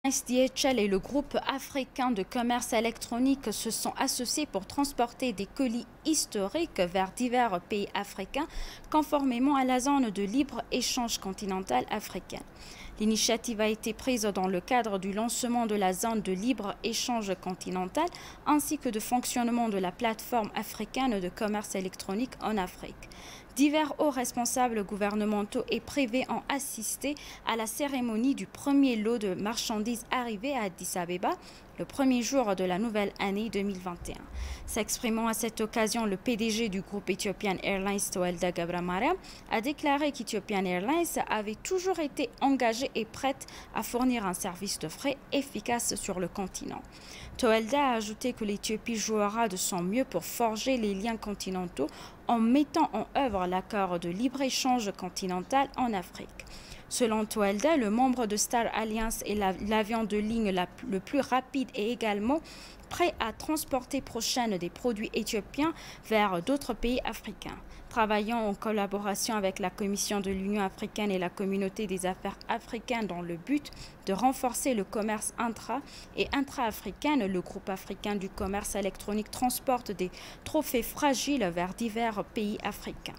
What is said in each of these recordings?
DHL et le groupe africain de commerce électronique se sont associés pour transporter des colis historiques vers divers pays africains conformément à la zone de libre-échange continentale africaine. L'initiative a été prise dans le cadre du lancement de la zone de libre-échange continentale ainsi que de fonctionnement de la plateforme africaine de commerce électronique en Afrique. Divers hauts responsables gouvernementaux et privés ont assisté à la cérémonie du premier lot de marchandises arrivées à Addis Abeba le premier jour de la nouvelle année 2021. S'exprimant à cette occasion, le PDG du groupe Ethiopian Airlines, Tewelde Gebremariem, a déclaré qu'Ethiopian Airlines avait toujours été engagée et prête à fournir un service de fret efficace sur le continent. Tewelde a ajouté que l'Éthiopie jouera de son mieux pour forger les liens continentaux en mettant en œuvre l'accord de libre-échange continental en Afrique. Selon Tewelde, le membre de Star Alliance est l'avion de ligne le plus rapide et également prêt à transporter prochainement des produits éthiopiens vers d'autres pays africains. Travaillant en collaboration avec la Commission de l'Union africaine et la Communauté des affaires africaines dans le but de renforcer le commerce intra- et intra-africain, le groupe africain du commerce électronique transporte des trophées fragiles vers divers pays africains.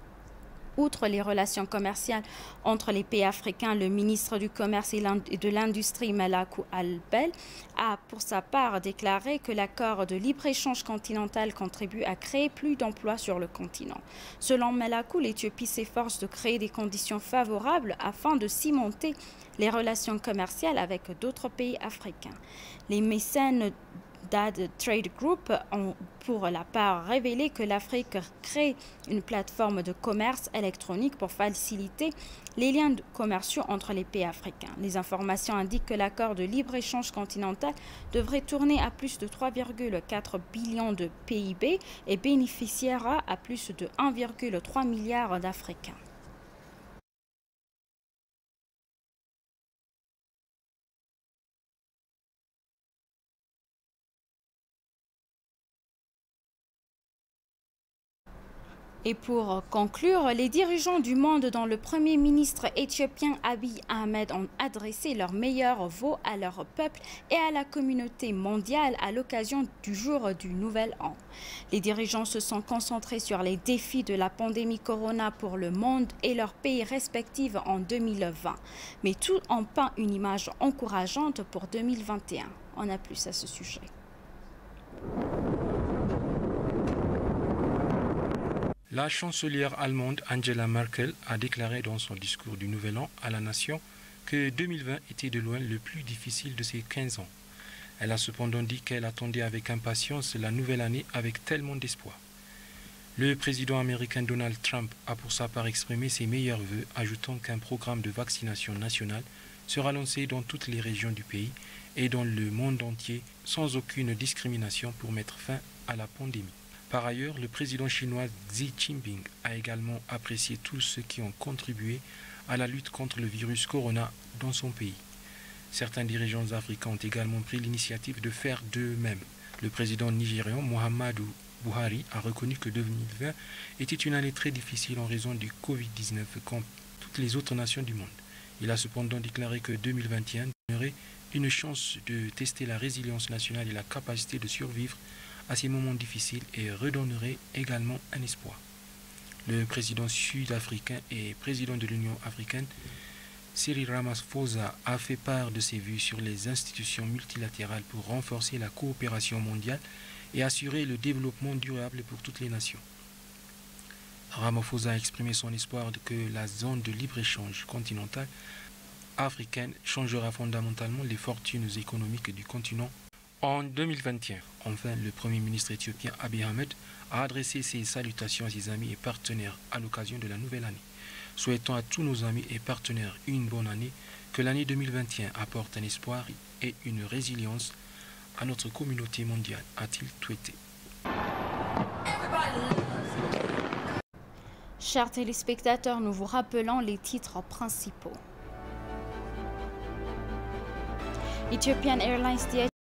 Outre les relations commerciales entre les pays africains, le ministre du Commerce et de l'Industrie, Melakou Albel, a pour sa part déclaré que l'accord de libre-échange continental contribue à créer plus d'emplois sur le continent. Selon Melakou, l'Éthiopie s'efforce de créer des conditions favorables afin de cimenter les relations commerciales avec d'autres pays africains. Les mécènes DAD Trade Group ont pour la part révélé que l'Afrique crée une plateforme de commerce électronique pour faciliter les liens commerciaux entre les pays africains. Les informations indiquent que l'accord de libre-échange continental devrait tourner à plus de 3,4 billions de PIB et bénéficiera à plus de 1,3 milliard d'Africains. Et pour conclure, les dirigeants du monde dont le Premier ministre éthiopien Abiy Ahmed ont adressé leurs meilleurs vœux à leur peuple et à la communauté mondiale à l'occasion du jour du Nouvel An. Les dirigeants se sont concentrés sur les défis de la pandémie Corona pour le monde et leurs pays respectifs en 2020. Mais tout en peint une image encourageante pour 2021. On a plus à ce sujet. La chancelière allemande Angela Merkel a déclaré dans son discours du Nouvel An à la nation que 2020 était de loin le plus difficile de ses 15 ans. Elle a cependant dit qu'elle attendait avec impatience la nouvelle année avec tellement d'espoir. Le président américain Donald Trump a pour sa part exprimé ses meilleurs vœux, ajoutant qu'un programme de vaccination nationale sera lancé dans toutes les régions du pays et dans le monde entier sans aucune discrimination pour mettre fin à la pandémie. Par ailleurs, le président chinois Xi Jinping a également apprécié tous ceux qui ont contribué à la lutte contre le virus Corona dans son pays. Certains dirigeants africains ont également pris l'initiative de faire de même. Le président nigérian Muhammadu Buhari a reconnu que 2020 était une année très difficile en raison du Covid-19 comme toutes les autres nations du monde. Il a cependant déclaré que 2021 donnerait une chance de tester la résilience nationale et la capacité de survivre à ces moments difficiles et redonnerait également un espoir. Le président sud-africain et président de l'Union africaine, Cyril Ramaphosa, a fait part de ses vues sur les institutions multilatérales pour renforcer la coopération mondiale et assurer le développement durable pour toutes les nations. Ramaphosa a exprimé son espoir que la zone de libre-échange continentale africaine changera fondamentalement les fortunes économiques du continent en 2021. Enfin, le Premier ministre éthiopien Abiy Ahmed a adressé ses salutations à ses amis et partenaires à l'occasion de la nouvelle année. Souhaitons à tous nos amis et partenaires une bonne année, que l'année 2021 apporte un espoir et une résilience à notre communauté mondiale, a-t-il tweeté. Chers téléspectateurs, nous vous rappelons les titres principaux. Ethiopian Airlines